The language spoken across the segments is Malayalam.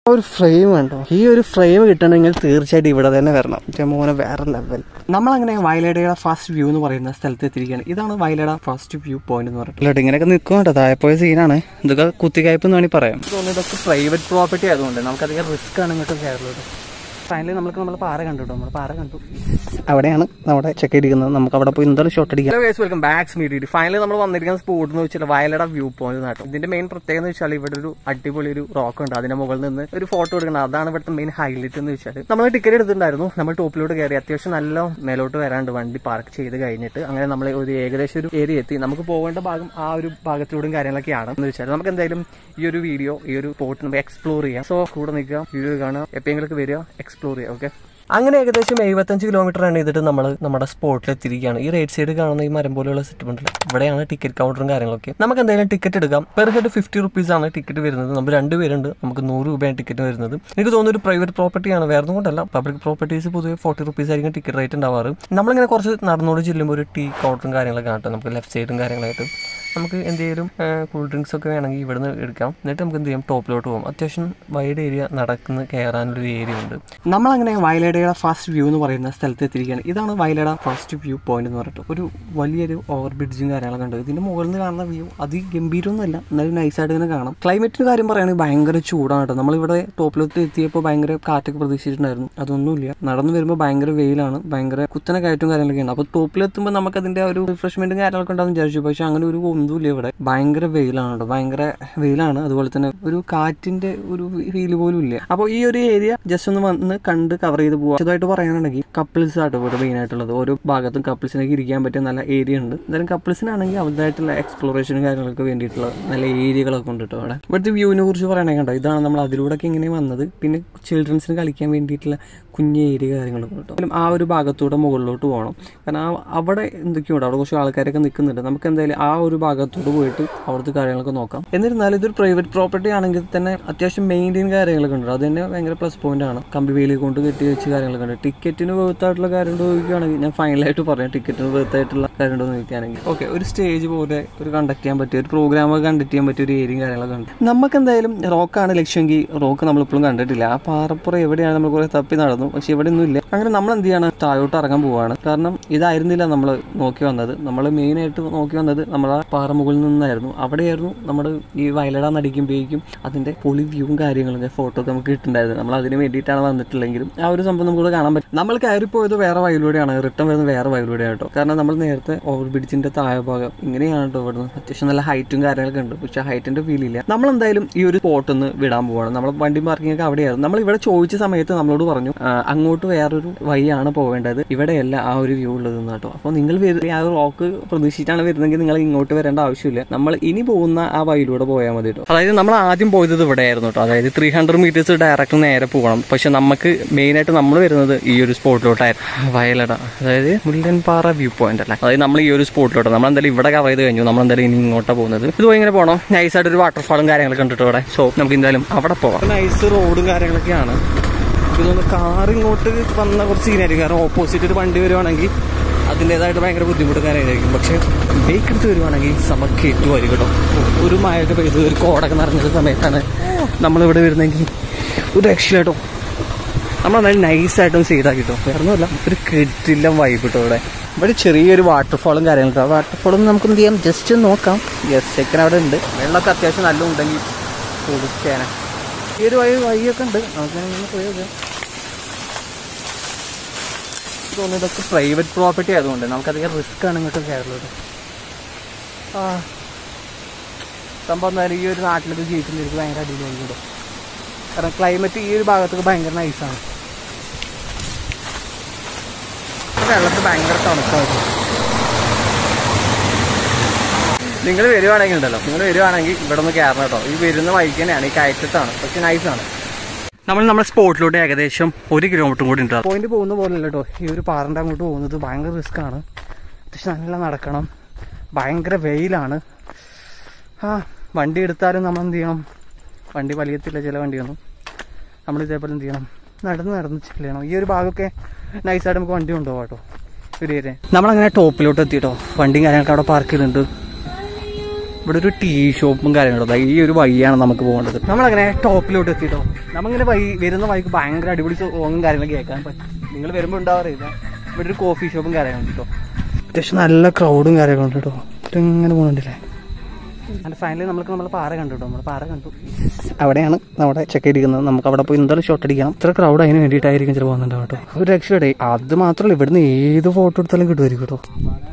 ഒരു ഫ്രെയിം കണ്ടോ? ഈ ഒരു ഫ്രെയിം കിട്ടണമെങ്കിൽ തീർച്ചയായിട്ടും ഇവിടെ തന്നെ വരണം. മോനെ വേറെ ലെവൽ. നമ്മളങ്ങനെ വയലടയുടെ ഫസ്റ്റ് വ്യൂ എന്ന് പറയുന്ന സ്ഥലത്ത് എത്തിയിരിക്കുകയാണ്. ഇതാണ് വയലട ഫസ്റ്റ് വ്യൂ പോയിന്റ് എന്ന് പറയുന്നത്. ഇങ്ങനെയൊക്കെ നിൽക്കും കേട്ടോ, താഴെപ്പോയ സീനാണ്. ഇതൊക്കെ കുത്തിക്കയപ്പ് എന്ന് വേണമെങ്കിൽ പറയാം. ഇതൊക്കെ പ്രൈവറ്റ് പ്രോപ്പർട്ടി ആയതുകൊണ്ട് നമുക്കധികം റിസ്ക് ആണ് ഇങ്ങോട്ട് കയറുന്നത്. ഫൈനലി നമ്മൾ പാറ കണ്ടു കേട്ടോ. നമ്മൾ പാറ കണ്ടു. അവിടെയാണ് നമ്മുടെ ചെക്ക് അടിക്കുന്നത്. നമുക്ക് അവിടെ പോയി എന്തായാലും ഷോട്ട് അടിക്കാം. Welcome back media. ഫൈനലി നമ്മൾ വന്നിരിക്കുന്ന സ്പോട്ട് എന്ന് വെച്ചാൽ വയലട വ്യൂ പോയിന്റ് നാട്ടോ. ഇതിന്റെ മെയിൻ പ്രത്യേകത എന്ന് വെച്ചാൽ ഇവിടെ ഒരു അടിപൊളി ഒരു റോക്ക് ഉണ്ട്. അതിന്റെ മുകളിൽ നിന്ന് ഒരു ഫോട്ടോ എടുക്കണം. അതാണ് ഇവിടുത്തെ മെയിൻ ഹൈലൈറ്റ് എന്ന് വെച്ചാൽ നമ്മൾ ടിക്കറ്റ് എടുത്തിട്ടുണ്ടായിരുന്നു. നമ്മൾ ടോപ്പിലോട്ട് കയറി അത്യാവശ്യം നല്ല മേലോട്ട് വരാണ്ട് വണ്ടി പാർക്ക് ചെയ്ത് കഴിഞ്ഞിട്ട് അങ്ങനെ നമ്മൾ ഒരു ഏകദേശം ഒരു ഏരിയ എത്തി. നമുക്ക് പോകേണ്ട ഭാഗം ആ ഒരു ഭാഗത്തിലൂടെയും കാര്യങ്ങളൊക്കെയാണ് എന്ന് വെച്ചാൽ നമുക്ക് എന്തായാലും ഈ ഒരു വീഡിയോ ഈ ഒരു സ്പോട്ട് നമുക്ക് എക്സ്പ്ലോർ ചെയ്യാം. സോ കൂടെ നിൽക്കുക, വീഡിയോ കാണുക, എപ്പോഴെങ്കിലും വരിക, എക്സ്പ്ലോർ ചെയ്യുക. ഓക്കെ, അങ്ങനെ ഏകദേശം 75 കിലോമീറ്റർ റൺ ചെയ്തിട്ട് നമ്മൾ നമ്മുടെ സ്പോട്ടിൽ എത്തിയിരിക്കുകയാണ്. ഈ റൈറ്റ് സൈഡ് കാണുന്ന ഈ മരം പോലെയുള്ള സെറ്റപ്പ് ഉണ്ട്. ഇവിടെയാണ് ടിക്കറ്റ് കൗണ്ടറും കാര്യങ്ങളൊക്കെ. നമുക്ക് എന്തായാലും ടിക്കറ്റ് എടുക്കാം. പെർ ഹെഡ് 50 റുപ്പീസ് ആണ് ടിക്കറ്റ് വരുന്നത്. നമ്മൾ 2 പേരുണ്ട്, നമുക്ക് 100 രൂപയാണ് ടിക്കറ്റ് വരുന്നത്. എനിക്ക് തോന്നുന്നു ഒരു പ്രൈവറ്റ് പ്രോപ്പർട്ടിയാണ്, വേറെ ഒന്നും കൊണ്ടല്ല. പബ്ലിക് പ്രോപ്പർട്ടീസ് പൊതുവെ 40 റുപ്പീസ് ആയിരിക്കും ടിക്കറ്റ് റേറ്റ് ഉണ്ടാവാറ്. നമ്മളിങ്ങനെ കുറച്ച് നടന്നോട് ചെല്ലുമ്പോൾ ഒരു ടീ കൗണ്ടറും കാര്യങ്ങളൊക്കെ കാണട്ടെ. നമുക്ക് ലെഫ്റ്റ് സൈഡും കാര്യങ്ങളായിട്ട് നമുക്ക് എന്തെങ്കിലും കൂൾ ഡ്രിങ്ക്സ് ഒക്കെ വേണമെങ്കിൽ ഇവിടെ നിന്ന് എടുക്കാം. എന്നിട്ട് നമുക്ക് എന്ത് ചെയ്യാം, ടോപ്പിലോട്ട് പോകും. അത്യാവശ്യം വൈഡ് ഏരിയ നടക്കുന്ന കയറാനൊരു ഏരിയ ഉണ്ട്. നമ്മളങ്ങനെ വയലടയുടെ ഫസ്റ്റ് വ്യൂ എന്ന് പറയുന്ന സ്ഥലത്ത് എത്തിയിരിക്കുകയാണ്. ഇതാണ് വയലട ഫസ്റ്റ് വ്യൂ പോയിന്റ് എന്ന് പറഞ്ഞിട്ട് ഒരു വലിയൊരു ഓവർ ബ്രിഡ്ജും കാര്യങ്ങളൊക്കെ ഉണ്ട്. ഇതിന്റെ മുകളിൽ നിന്ന് കാണുന്ന വ്യൂ അതിഗംഭീരമൊന്നുമല്ല, എന്നാലും നൈസായിട്ട് ഇങ്ങനെ കാണാം. ക്ലൈമറ്റിന്റെ കാര്യം പറയുകയാണെങ്കിൽ ഭയങ്കര ചൂടാണ് കേട്ടോ. നമ്മളിവിടെ ടോപ്പിലോട്ട് എത്തിയപ്പോൾ ഭയങ്കര കാറ്റൊക്കെ പ്രതീക്ഷിച്ചിട്ടുണ്ടായിരുന്നു. അതൊന്നുമില്ല. നടന്നു വരുമ്പോൾ ഭയങ്കര വെയിലാണ്, ഭയങ്കര കുത്തനെ കയറ്റും കാര്യങ്ങളൊക്കെയാണ്. അപ്പോൾ ടോപ്പിലെത്തുമ്പോൾ നമുക്ക് അതിന്റെ ഒരു റിഫ്രഷ്മെന്റും കാര്യങ്ങളൊക്കെ ഉണ്ടാവും വിചാരിച്ചു. പക്ഷെ അങ്ങനെ ഒരു ഒന്നുമില്ല. ഇവിടെ ഭയങ്കര വെയിലാണ് കേട്ടോ, ഭയങ്കര വെയിലാണ്. അതുപോലെ തന്നെ ഒരു കാറ്റിന്റെ ഒരു ഫീല് പോലും ഇല്ല. അപ്പോൾ ഈ ഒരു ഏരിയ ജസ്റ്റ് ഒന്ന് വന്ന് കണ്ട് കവർ ചെയ്ത് പോകാം. ചെറുതായിട്ട് പറയാനാണെങ്കിൽ കപ്പിൾസ് ആട്ടോ ഇവിടെ മെയിൻ ആയിട്ടുള്ളത്. ഓരോ ഭാഗത്തും കപ്പിൾസിനൊക്കെ ഇരിക്കാൻ പറ്റിയ നല്ല ഏരിയ ഉണ്ട്. എന്തായാലും കപ്പിൾസിനാണെങ്കിൽ അവരുടേതായിട്ടുള്ള എക്സ്പ്ലോറേഷനും കാര്യങ്ങൾക്ക് വേണ്ടിയിട്ടുള്ള നല്ല ഏരിയകളൊക്കെ ഉണ്ട് കേട്ടോ അവിടെ. ഇവിടുത്തെ വ്യൂവിനെ കുറിച്ച് പറയണേ കണ്ടോ, ഇതാണ് നമ്മൾ അതിലൂടെയൊക്കെ ഇങ്ങനെ വന്നത്. പിന്നെ ചിൽഡ്രൻസിന് കളിക്കാൻ വേണ്ടിയിട്ടുള്ള കുഞ്ഞ് ഏരിയ കാര്യങ്ങളൊക്കെ കേട്ടോ. ആ ഒരു ഭാഗത്തൂടെ മുകളിലോട്ട് പോകണം. കാരണം അവിടെ എന്തൊക്കെയുണ്ട്, അവിടെ കുറച്ച് ആൾക്കാരൊക്കെ നിൽക്കുന്നുണ്ട്. നമുക്ക് എന്തായാലും ആ ഒരു ഭാഗത്തോട് പോയിട്ട് അവിടുത്തെ കാര്യങ്ങളൊക്കെ നോക്കാം. എന്നിരുന്നാലും ഇതൊരു പ്രൈവറ്റ് പ്രോപ്പർട്ടി ആണെങ്കിൽ തന്നെ അത്യാവശ്യം മെയിൻറ്റെയിൻ കാര്യങ്ങളൊക്കെ ഉണ്ട്. അത് തന്നെ ഭയങ്കര പ്ലസ് പോയിന്റ് ആണ്. കമ്പി വേലി കൊണ്ട് കെട്ടി വെച്ച് കാര്യങ്ങളൊക്കെ ഉണ്ട്. ടിക്കറ്റിന് വേർത്തായിട്ടുള്ള കാര്യം ചോദിക്കുകയാണെങ്കിൽ ഞാൻ ഫൈനലായിട്ട് പറയാം, ടിക്കറ്റിന് വേർത്തായിട്ടുള്ള കാര്യം ഉണ്ടോ എന്ന് ചോദിക്കുകയാണെങ്കിൽ ഓക്കെ, ഒരു സ്റ്റേജ് പോലെ ഒരു കണ്ടക്ട് ചെയ്യാൻ പറ്റിയ ഒരു പ്രോഗ്രാമൊക്കെ കണ്ടക്ട് ചെയ്യാൻ പറ്റിയ ഒരു ഏരിയയും കാര്യങ്ങളൊക്കെ ഉണ്ട്. നമുക്ക് എന്തായാലും റോക്കാണ് ലക്ഷ്യമെങ്കിൽ റോക്ക് നമ്മളിപ്പോഴും കണ്ടിട്ടില്ല. ആ പാറപ്പുറം എവിടെയാണ് നമ്മൾ കുറെ തപ്പി നടന്നു, പക്ഷെ ഇവിടെ ഒന്നും ഇല്ല. അങ്ങനെ നമ്മൾ എന്ത് ചെയ്യാണ്, താഴോട്ട് ഇറങ്ങാൻ പോവാണ്. കാരണം ഇതായിരുന്നില്ല നമ്മൾ നോക്കി വന്നത്. നമ്മൾ മെയിനായിട്ട് നോക്കി വന്നത് നമ്മളെ പാറ മുകളിൽ നിന്നായിരുന്നു. അവിടെയായിരുന്നു നമ്മൾ ഈ വയലട നടിക്കുമ്പോഴേക്കും അതിന്റെ പൊളി വ്യൂവും കാര്യങ്ങളൊക്കെ ഫോട്ടോ ഒക്കെ നമുക്ക് കിട്ടുന്നുണ്ടായിരുന്നു. നമ്മൾ അതിന് വേണ്ടിയിട്ടാണ് വന്നിട്ടില്ലെങ്കിലും ആ ഒരു സംഭവം നമുക്ക് കാണാൻ പറ്റും. നമ്മൾ കയറിപ്പോയത് വേറെ വഴിയിലൂടെയാണ്, റിട്ടേൺ വരുന്നത് വേറെ വഴിയിലൂടെയാണ് കേട്ടോ. കാരണം നമ്മൾ നേരത്തെ ഓവർ ബ്രിഡ്ജിന്റെ താഴെ ഭാഗം ഇങ്ങനെയാണ് കേട്ടോ. ഇവിടുന്ന് അത്യാവശ്യം നല്ല ഹൈറ്റും കാര്യങ്ങളൊക്കെ ഉണ്ട്, പക്ഷെ ഹൈറ്റിന്റെ ഫീൽ ഇല്ല. നമ്മൾ എന്തായാലും ഈ ഒരു സ്പോട്ട് ഒന്ന് വിടാൻ പോവാണ്. നമ്മൾ വണ്ടി പാർക്കിംഗ് ഒക്കെ അവിടെയായിരുന്നു. നമ്മൾ ഇവിടെ ചോദിച്ച സമയത്ത് നമ്മളോട് പറഞ്ഞു അങ്ങോട്ട് വേറൊരു വഴിയാണ് പോവേണ്ടത്, ഇവിടെയല്ല ആ ഒരു വ്യൂ ഉള്ളത് കേട്ടോ. അപ്പോൾ നിങ്ങൾ ആ ഒരു റോക്ക് പ്രതീക്ഷിച്ചിട്ടാണ് വരുന്നതെങ്കിൽ നിങ്ങൾ ഇങ്ങോട്ട് വരേണ്ട ആവശ്യമില്ല. നമ്മൾ ഇനി പോകുന്ന ആ വഴിയിലൂടെ പോയാൽ മതി കേട്ടോ. അതായത് നമ്മൾ ആദ്യം പോയത് ഇവിടെ ആയിരുന്നു കേട്ടോ. അതായത് 300 മീറ്റേഴ്സ് ഡയറക്റ്റ് നേരെ പോകണം. പക്ഷെ നമുക്ക് മെയിനായിട്ട് നമ്മൾ വരുന്നത് ഈ ഒരു സ്പോട്ടിലോട്ടായിരുന്നു, വയലട, അതായത് മുല്ലൻപാറ വ്യൂ പോയിന്റ് അല്ലേ. അതായത് നമ്മൾ ഈ ഒരു സ്പോട്ടിലോട്ട് നമ്മൾ എന്തായാലും ഇവിടെ കവർ ചെയ്ത് കഴിഞ്ഞു. നമ്മൾ എന്തായാലും ഇനി ഇങ്ങോട്ടാണ് പോകുന്നത്. ഇത് പോയി ഇങ്ങനെ പോകണം. നൈസായിട്ട് ഒരു വാട്ടർഫാളും കാര്യങ്ങളൊക്കെ കണ്ടിട്ട് ഇവിടെ. സോ നമുക്ക് എന്തായാലും അവിടെ പോകാം. നൈസ് റോഡും കാര്യങ്ങളൊക്കെയാണ്. ഇതൊന്ന് കാർ ഇങ്ങോട്ട് വന്ന കുറച്ച് സീനായിരിക്കും. കാരണം ഓപ്പോസിറ്റ് ഒരു വണ്ടി വരുവാണെങ്കിൽ അതിൻ്റെതായിട്ട് ഭയങ്കര ബുദ്ധിമുട്ട് കാര്യമായിരിക്കും. പക്ഷെ ബൈക്ക് എടുത്ത് വരുവാണെങ്കിൽ സമക്ക് ഏറ്റുമായിരിക്കും കേട്ടോ. ഒരു മഴയൊക്കെ പെയ്ത് ഒരു കോടൊക്കെ നിറഞ്ഞൊരു സമയത്താണ് നമ്മളിവിടെ വരുന്നെങ്കിൽ ഒരു രക്ഷയില്ല കേട്ടോ. നമ്മളെന്നാലും നൈസായിട്ടും സൈഡാക്കി കേട്ടോ. വേറെ ഒന്നുമില്ല, ഒരു കെട്ടില്ല വൈബ് കേട്ടോ. ഇവിടെ ചെറിയൊരു വാട്ടർഫാളും കാര്യങ്ങളും. ആ വാട്ടർഫാളും നമുക്ക് എന്ത് ചെയ്യാം, ജസ്റ്റ് നോക്കാം. ജസ്റ്റ് ചെക്കൻ അവിടെ ഉണ്ട്. വെള്ളമൊക്കെ അത്യാവശ്യം നല്ല ഉണ്ടെങ്കിൽ കൊടുക്കാനാ. ഈ ഒരു വഴിയൊക്കെ ഉണ്ട്, നമുക്ക് പോയി നോക്കാം. തോന്നുന്നു ഇതൊക്കെ പ്രൈവറ്റ് പ്രോപ്പർട്ടി ആയതുകൊണ്ട് നമുക്കധികം റിസ്ക് ആണ് ഇങ്ങോട്ട് കയറുള്ളത്. സംഭവം എന്തായാലും ഈ ഒരു നാട്ടിലൊക്കെ ജീവിക്കുന്ന എനിക്ക് ഭയങ്കര അടിപൊളിയുണ്ട്. കാരണം ക്ലൈമറ്റ് ഈ ഒരു ഭാഗത്തൊക്കെ ഭയങ്കര നൈസാണ്. വെള്ളത്തിൽ ഭയങ്കര തണുപ്പായിരുന്നു. നിങ്ങൾ വരുവാണെങ്കിൽ ഉണ്ടല്ലോ, നിങ്ങൾ വരുവാണെങ്കിൽ ഇവിടെ ഒന്ന് കയറണം കേട്ടോ. ഈ വരുന്ന വഴിക്ക് തന്നെയാണ്, ഈ കയറ്റത്താണ്, പക്ഷെ നൈസാണ്. നമ്മുടെ സ്പോട്ടിലോട്ട് ഏകദേശം 1 കിലോമീറ്റർ കൂടി ഉണ്ട്. പോയിന്റ് പോകുന്ന പോലെ അല്ല കേട്ടോ. ഈ ഒരു പാറൻ്റെ അങ്ങോട്ട് പോകുന്നത് ഭയങ്കര റിസ്ക് ആണ്. അത്യാവശ്യം നല്ല നടക്കണം, ഭയങ്കര വെയിലാണ്. വണ്ടി എടുത്താലും നമ്മൾ എന്ത് ചെയ്യണം, വണ്ടി വലിയത്തില്ല ചില വണ്ടിയൊന്നും. നമ്മൾ ഇതേപോലെ എന്ത് ചെയ്യണം, നടന്ന് ചെല്ലണം. ഈ ഒരു ഭാഗമൊക്കെ നൈസായിട്ട് നമുക്ക് വണ്ടി കൊണ്ടുപോകാം കേട്ടോ. ഒരു ഏരിയ നമ്മളങ്ങനെ ടോപ്പിലോട്ട് എത്തിയിട്ടോ. വണ്ടിയും കാര്യങ്ങളൊക്കെ അവിടെ പാർക്ക് ചെയ്തിട്ടുണ്ട്. ഇവിടെ ഒരു ടീ ഷോപ്പും കാര്യങ്ങളും. ഈ ഒരു വഴിയാണ് നമുക്ക് പോകേണ്ടത്. നമ്മളങ്ങനെ ടോപ്പിലോട്ട് എത്തിയിട്ടോ. നമ്മളിങ്ങനെ വരുന്ന വഴിക്ക് ഭയങ്കര അടിപൊളി സോങ്ങും കാര്യങ്ങളും കേൾക്കാൻ പറ്റും. നിങ്ങൾ വരുമ്പോൾ ഉണ്ടാവാറില്ല. ഇവിടെ ഒരു കോഫി ഷോപ്പും കാര്യങ്ങളും കേട്ടോ. അത്യാവശ്യം നല്ല ക്രൗഡും കാര്യങ്ങളുണ്ട് കേട്ടോ. ഇങ്ങനെ പോകുന്നുണ്ടല്ലേ. അങ്ങനെ ഫൈനലി നമ്മൾ പാറ കണ്ടു കേട്ടോ. നമ്മൾ പാറ കണ്ടു. അവിടെയാണ് നമ്മുടെ ചെക്ക് ഇരിക്കുന്നത്. നമുക്ക് അവിടെ പോയി എന്തായാലും ഷോട്ട് അടിക്കണം. ഇത്ര ക്രൗഡ് അതിന് വേണ്ടിയിട്ടായിരിക്കും ചില പോകുന്നുണ്ടാവും കേട്ടോ. ഒരു രക്ഷയുടെ അത് മാത്രമല്ല, ഇവിടുന്ന് ഏത് ഫോട്ടോ എടുത്താലും കിട്ടുമായിരിക്കും കേട്ടോ.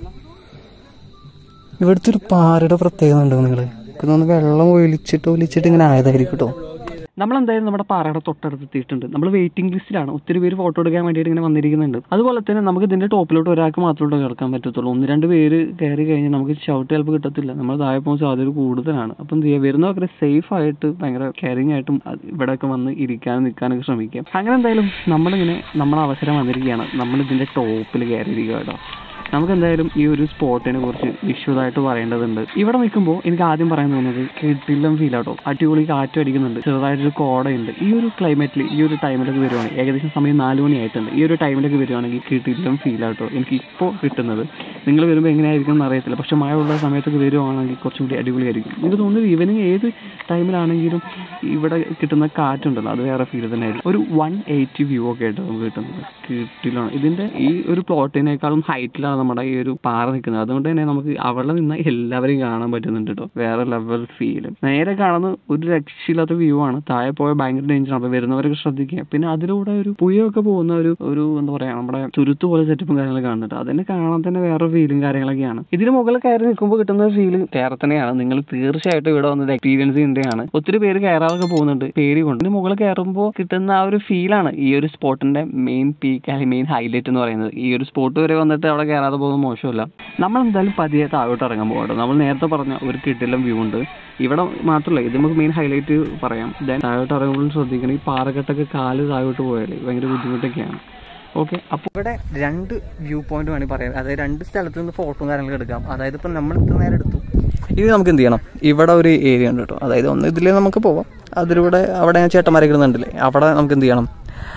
ഇവിടുത്തെ ഒരു പാറയുടെ പ്രത്യേകത ഉണ്ടോ നിങ്ങൾ? ഇതൊന്ന് വെള്ളം ഒലിച്ചിട്ട് ഇങ്ങനെ ആയതായിരിക്കും കേട്ടോ. നമ്മളെന്തായാലും നമ്മുടെ പാറയുടെ തൊട്ടടുത്ത് എത്തിയിട്ടുണ്ട്. നമ്മൾ വെയിറ്റിംഗ് ലിസ്റ്റിലാണ്. ഒത്തിരി പേര് ഫോട്ടോ എടുക്കാൻ വേണ്ടിയിട്ട് ഇങ്ങനെ വന്നിരിക്കുന്നുണ്ട്. അതുപോലെ തന്നെ നമുക്ക് ഇതിന്റെ ടോപ്പിലോട്ട് ഒരാൾക്ക് മാത്രമേ കേൾക്കാൻ പറ്റത്തുള്ളൂ. 1-2 പേര് കയറി കഴിഞ്ഞാൽ നമുക്ക് ഷൗട്ട് ചിലപ്പോൾ കിട്ടത്തില്ല. നമ്മൾ താഴെ പോകുന്ന സാധ്യത കൂടുതലാണ്. അപ്പം എന്ത് ചെയ്യുക, വരുന്നവർക്ക് സേഫ് ആയിട്ട് ഭയങ്കര കെയറിങ് ആയിട്ടും ഇവിടെയൊക്കെ വന്ന് ഇരിക്കാനും നിൽക്കാനൊക്കെ ശ്രമിക്കാം. അങ്ങനെ എന്തായാലും നമ്മളെ അവസരം വന്നിരിക്കുകയാണ്. നമ്മൾ ഇതിന്റെ ടോപ്പിൽ കയറിയിരിക്കുക കേട്ടോ. നമുക്ക് എന്തായാലും ഈ ഒരു സ്പോട്ടിനെ കുറിച്ച് വിഷ്വലായിട്ട് പറയേണ്ടതുണ്ട്. ഇവിടെ നിൽക്കുമ്പോൾ എനിക്ക് ആദ്യം പറയാൻ തോന്നുന്നത് കിടിലം ഫീൽ ആട്ടോ. അടിപൊളി കാറ്റും അടിക്കുന്നുണ്ട്, ചെറുതായിട്ടൊരു കോടയുണ്ട്. ഈ ഒരു ക്ലൈമറ്റിൽ ഈ ഒരു ടൈമിലൊക്കെ വരുവാണെങ്കിൽ, ഏകദേശം സമയം 4 മണിയായിട്ടുണ്ട്, ഈ ഒരു ടൈമിലൊക്കെ വരുവാണെങ്കിൽ കിടിലം ഫീൽ ആട്ടോ എനിക്ക് ഇപ്പോൾ കിട്ടുന്നത്. നിങ്ങൾ വരുമ്പോൾ എങ്ങനെയായിരിക്കും എന്ന് അറിയത്തില്ല. പക്ഷെ മഴ ഉള്ള സമയത്തൊക്കെ വരുവാണെങ്കിൽ കുറച്ചും കൂടി അടിപൊളിയായിരിക്കും. എനിക്ക് തോന്നുന്നത് ഈവനിങ് ഏത് ടൈമിലാണെങ്കിലും ഇവിടെ കിട്ടുന്ന കാറ്റുണ്ടല്ലോ, അത് വേറെ ഫീൽ തന്നെ ആയിരിക്കും. ഒരു 180 വ്യൂ ഒക്കെ ആയിട്ട് നമുക്ക് കിട്ടുന്നത് കിട്ടിലാണ്. ഇതിന്റെ ഈ ഒരു പ്ലോട്ടിനേക്കാളും ഹൈറ്റിലാണ് നമ്മുടെ ഈ ഒരു പാറ നിൽക്കുന്നത്. അതുകൊണ്ട് തന്നെ നമുക്ക് അവിടെ നിന്ന് എല്ലാവരെയും കാണാൻ പറ്റുന്നുണ്ട് കേട്ടോ. വേറെ ലെവൽ ഫീല്. നേരെ കാണുന്ന ഒരു രക്ഷയില്ലാത്ത വ്യൂ ആണ്. താഴെ പോയ ഭയങ്കര ഡേഞ്ചർ ആണ്. അപ്പൊ വരുന്നവരൊക്കെ ശ്രദ്ധിക്കുക. പിന്നെ അതിലൂടെ ഒരു പുയൊക്കെ പോകുന്ന ഒരു എന്താ പറയാ, നമ്മുടെ തുരുത്ത് പോലെ സെറ്റപ്പും കാര്യങ്ങളൊക്കെ കാണുന്നുണ്ട്. അതിനെ കാണാൻ തന്നെ വേറെ ഫീലും കാര്യങ്ങളൊക്കെയാണ്. ഇതിന് മുകളിൽ കയറി നിൽക്കുമ്പോൾ കിട്ടുന്ന ഫീല് വേറെ തന്നെയാണ്. നിങ്ങൾ തീർച്ചയായിട്ടും ഇവിടെ വന്നത് എക്സ്പീരിയൻസ് ചെയ്യേണ്ടതാണ്. ഒത്തിരി പേര് കയറാതൊക്കെ പോകുന്നുണ്ട് പേടി കൊണ്ട്. ഇതിന് മുകളിൽ കയറുമ്പോൾ കിട്ടുന്ന ആ ഒരു ഫീലാണ് ഈ ഒരു സ്പോട്ടിന്റെ മെയിൻ പീക്ക് അല്ലെങ്കിൽ മെയിൻ ഹൈലൈറ്റ് എന്ന് പറയുന്നത്. ഈ ഒരു സ്പോട്ട് വരെ വന്നിട്ട് അവിടെ കയറാതെ പോകുന്നത് മോശമല്ല. നമ്മൾ എന്തായാലും പതിയെ താഴോട്ട് ഇറങ്ങാൻ പോകട്ടോ. നമ്മൾ നേരത്തെ പറഞ്ഞ ഒരു കിടിലം വ്യൂ ഉണ്ട്. ഇവിടെ മാത്രമല്ല, ഇത് നമുക്ക് മെയിൻ ഹൈലൈറ്റ് പറയാം. താഴോട്ട് ഇറങ്ങുമ്പോൾ ശ്രദ്ധിക്കണം, ഈ പാറക്കെട്ടൊക്കെ കാല് താഴോട്ട് പോയാൽ ഭയങ്കര ബുദ്ധിമുട്ടൊക്കെയാണ്. ഓക്കെ, അപ്പോൾ ഇവിടെ 2 വ്യൂ പോയിന്റ് വേണമെങ്കിൽ പറയാം. അതായത് 2 സ്ഥലത്ത് നിന്ന് ഫോട്ടോ കാര്യങ്ങളൊക്കെ എടുക്കാം. അതായത് ഇപ്പം നമ്മൾ ഇത്ര നേരം എടുത്തു. ഇത് നമുക്ക് എന്ത് ചെയ്യണം, ഇവിടെ ഒരു ഏരിയ ഉണ്ട് കേട്ടോ. അതായത് ഒന്ന് ഇതിലേ നമുക്ക് പോവാം. അതിലൂടെ അവിടെ ചേട്ടന്മാരൊക്കെ ഇടുന്നുണ്ടല്ലേ, അവിടെ നമുക്ക് എന്ത് ചെയ്യണം,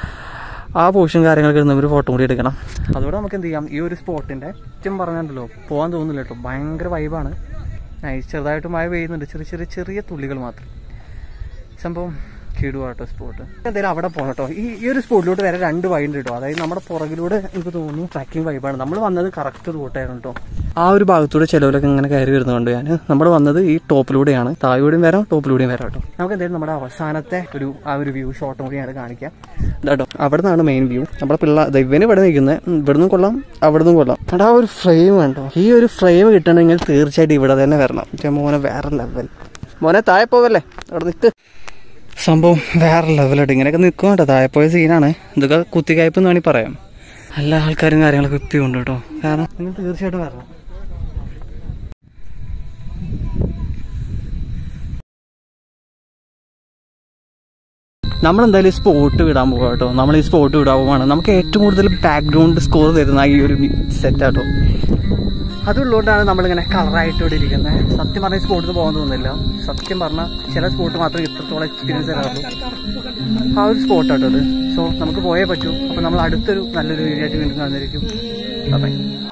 ആ പോഷൻ കാര്യങ്ങളൊക്കെ ഇടുന്ന ഒരു ഫോട്ടോ കൂടി എടുക്കണം. അതുകൊണ്ട് നമുക്ക് എന്ത് ചെയ്യാം, ഈ ഒരു സ്പോട്ടിൻ്റെ ചുറ്റും പറഞ്ഞാണ്ടല്ലോ പോകാൻ തോന്നുന്നില്ല കേട്ടോ. ഭയങ്കര വൈബാണ്. ചെറുതായിട്ട് മഴ പെയ്യുന്നുണ്ട്, ചെറിയ തുള്ളികൾ മാത്രം. സംഭവം കിടുവാട്ടോ സ്പോട്ട്. എന്തായാലും അവിടെ പോകണം കേട്ടോ. ഈ ഒരു സ്പോട്ടിലോട്ട് വേറെ 2 വഴി ഉണ്ട് കേട്ടോ. അതായത് നമ്മുടെ പുറകിലൂടെ എനിക്ക് തോന്നുന്നു ട്രക്കിംഗ് വൈബാണ്. നമ്മൾ വന്നത് കറക്റ്റ് റൂട്ടായിരുന്നു കേട്ടോ. ആ ഒരു ഭാഗത്തൂടെ ചിലവിലൊക്കെ ഇങ്ങനെ കയറി വരുന്നതുകൊണ്ട് നമ്മൾ വന്നത് ഈ ടോപ്പിലൂടെയാണ്. താഴെയും വരാം, ടോപ്പിലൂടെയും വരാം കേട്ടോ. നമുക്ക് എന്തായാലും നമ്മുടെ അവസാനത്തെ ആ ഒരു വ്യൂ ഷോട്ടും കൂടി ഞാൻ കാണിക്കാം കേട്ടോ. അവിടെ നിന്നാണ് മെയിൻ വ്യൂ. നമ്മുടെ ഇവന് ഇവിടെ നിൽക്കുന്നത്. ഇവിടുന്ന് കൊള്ളാം, അവിടുന്ന് കൊള്ളാം. ആ ഒരു ഫ്രെയിം കണ്ടോ. ഈ ഒരു ഫ്രെയിം കിട്ടണമെങ്കിൽ തീർച്ചയായിട്ടും ഇവിടെ തന്നെ വരണം. മോനെ വേറെ ലെവൽ. മോനെ താഴെ പോവല്ലേ, അവിടെ നിൽക്ക്. സംഭവം വേറെ ലെവലായിട്ട് ഇങ്ങനെയൊക്കെ നിൽക്കും കേട്ടോ. താഴെ പോയ സീനാണ്. ഇതൊക്കെ കുത്തിക്കായ്പ് എന്ന് വേണമെങ്കിൽ പറയാം. എല്ലാ ആൾക്കാരും കാര്യങ്ങളൊക്കെ എത്തിയുണ്ട് കേട്ടോ. കാരണം നിങ്ങൾ തീർച്ചയായിട്ടും വരണം. നമ്മളെന്തായാലും ഈ സ്പോട്ട് വിടാൻ പോകാം കേട്ടോ. നമ്മൾ ഈ സ്പോട്ട് വിടാൻ പോവാണ്. നമുക്ക് ഏറ്റവും കൂടുതൽ ബാക്ക്ഗ്രൗണ്ട് സ്കോർ തരുന്ന ഈ ഒരു സെറ്റാട്ടോ. അതുള്ളതുകൊണ്ടാണ് നമ്മളിങ്ങനെ കളറായിട്ട് ഇവിടെ ഇരിക്കുന്നത്. സത്യം പറഞ്ഞാൽ ഈ സ്പോട്ടിൽ പോകാൻ തോന്നുന്നില്ല. സത്യം പറഞ്ഞാൽ ചില സ്പോട്ട് മാത്രമേ ഇത്രത്തോളം എക്സ്പീരിയൻസ് തരാറുള്ളൂ. ആ ഒരു സ്പോട്ടാട്ടോ അത്. സോ നമുക്ക് പോയേ പറ്റൂ. അപ്പോൾ നമ്മൾ അടുത്തൊരു നല്ലൊരു വീഡിയോ ആയിട്ട് വീണ്ടും കാണുന്നതായിരിക്കും. ബൈ.